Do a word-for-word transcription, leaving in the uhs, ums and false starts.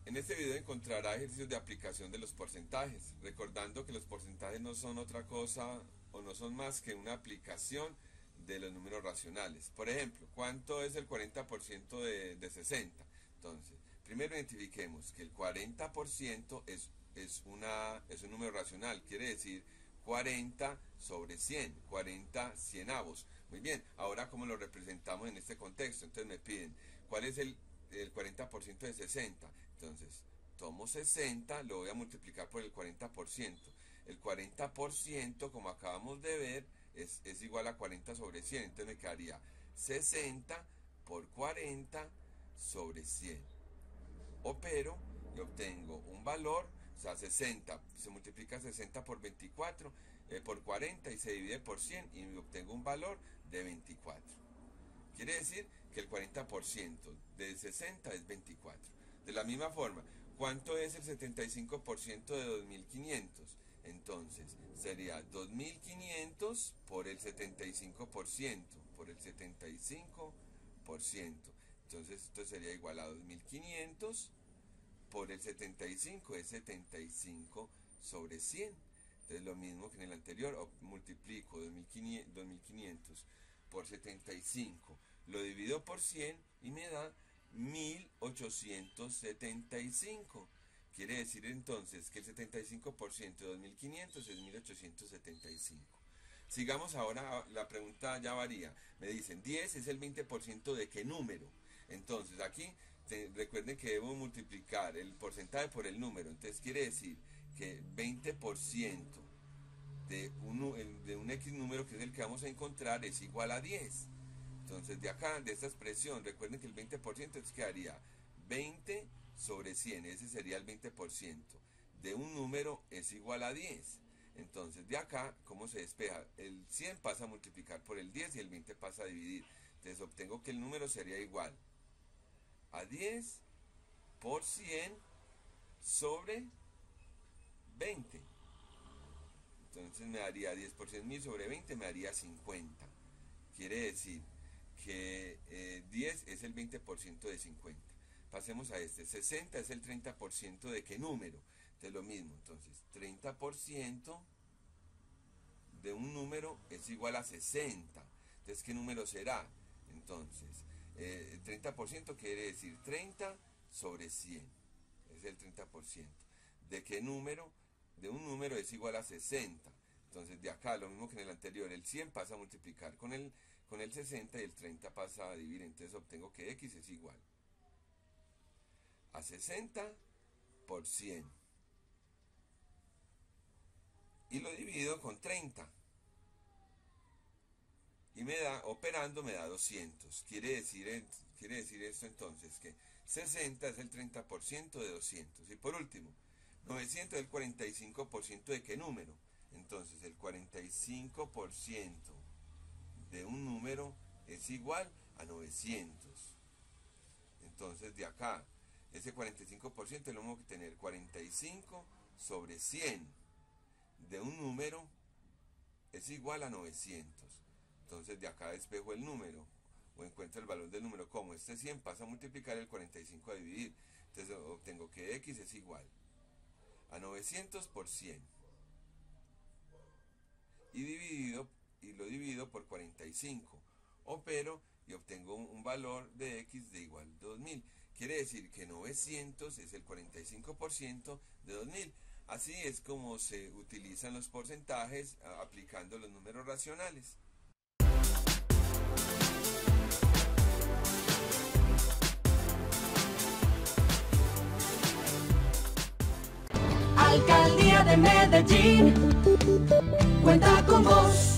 En este video encontrará ejercicios de aplicación de los porcentajes, recordando que los porcentajes no son otra cosa o no son más que una aplicación de los números racionales. Por ejemplo, ¿cuánto es el cuarenta por ciento de, de sesenta? Entonces, primero identifiquemos que el cuarenta por ciento es, es, una, es un número racional, quiere decir cuarenta sobre cien, cuarenta cienavos. Muy bien, ahora ¿cómo lo representamos en este contexto? Entonces me piden, ¿cuál es el, el cuarenta por ciento de sesenta? Entonces, tomo sesenta, lo voy a multiplicar por el cuarenta por ciento. El cuarenta por ciento, como acabamos de ver, es, es igual a cuarenta sobre cien. Entonces me quedaría sesenta por cuarenta sobre cien. Opero y obtengo un valor, o sea, sesenta, se multiplica sesenta por veinticuatro, eh, por cuarenta y se divide por cien y obtengo un valor de veinticuatro. Quiere decir que el cuarenta por ciento de sesenta es veinticuatro. De la misma forma, ¿cuánto es el setenta y cinco por ciento de dos mil quinientos? Entonces, sería dos mil quinientos por el setenta y cinco por ciento, por el setenta y cinco por ciento. Entonces, esto sería igual a dos mil quinientos por el setenta y cinco, es setenta y cinco sobre cien. Entonces, lo mismo que en el anterior, multiplico dos mil quinientos por setenta y cinco, lo divido por cien y me da mil ochocientos setenta y cinco. Quiere decir entonces que el setenta y cinco por ciento de dos mil quinientos es mil ochocientos setenta y cinco. Sigamos ahora, la pregunta ya varía. Me dicen, diez es el veinte por ciento de qué número. Entonces aquí te, recuerden que debo multiplicar el porcentaje por el número. Entonces quiere decir que veinte por ciento de un, de un X número, que es el que vamos a encontrar, es igual a diez. Entonces de acá, de esta expresión, recuerden que el veinte por ciento entonces quedaría veinte sobre cien, ese sería el veinte por ciento de un número es igual a diez. Entonces de acá, ¿cómo se despeja? El cien pasa a multiplicar por el diez y el veinte pasa a dividir. Entonces obtengo que el número sería igual a diez por cien sobre veinte. Entonces me daría diez por cien mil sobre veinte, me daría cincuenta. Quiere decir que eh, diez es el veinte por ciento de cincuenta. Pasemos a este, sesenta es el treinta por ciento de qué número. Entonces lo mismo, entonces treinta por ciento de un número es igual a sesenta. Entonces, ¿qué número será? Entonces, eh, el treinta por ciento quiere decir treinta sobre cien. Es el treinta por ciento. ¿De qué número? De un número es igual a sesenta. Entonces, de acá, lo mismo que en el anterior, el cien pasa a multiplicar con el, con el sesenta y el treinta pasa a dividir. Entonces, obtengo que X es igual a sesenta por cien. Y lo divido con treinta. Y me da, operando, me da doscientos. Quiere decir, quiere decir esto entonces que sesenta es el treinta por ciento de doscientos. Y por último, novecientos es el cuarenta y cinco por ciento de qué número. Entonces el cuarenta y cinco por ciento de un número es igual a novecientos. Entonces de acá, ese cuarenta y cinco por ciento es lo mismo que tener cuarenta y cinco sobre cien de un número es igual a novecientos. Entonces de acá despejo el número o encuentro el valor del número. Como este cien pasa a multiplicar el cuarenta y cinco a dividir. Entonces obtengo que X es igual a novecientos por cien. Y, dividido, y lo divido por cuarenta y cinco. Opero y obtengo un, un valor de X de igual a dos mil. Quiere decir que novecientos es el cuarenta y cinco por ciento de dos mil. Así es como se utilizan los porcentajes aplicando los números racionales. Alcaldía de Medellín cuenta con vos.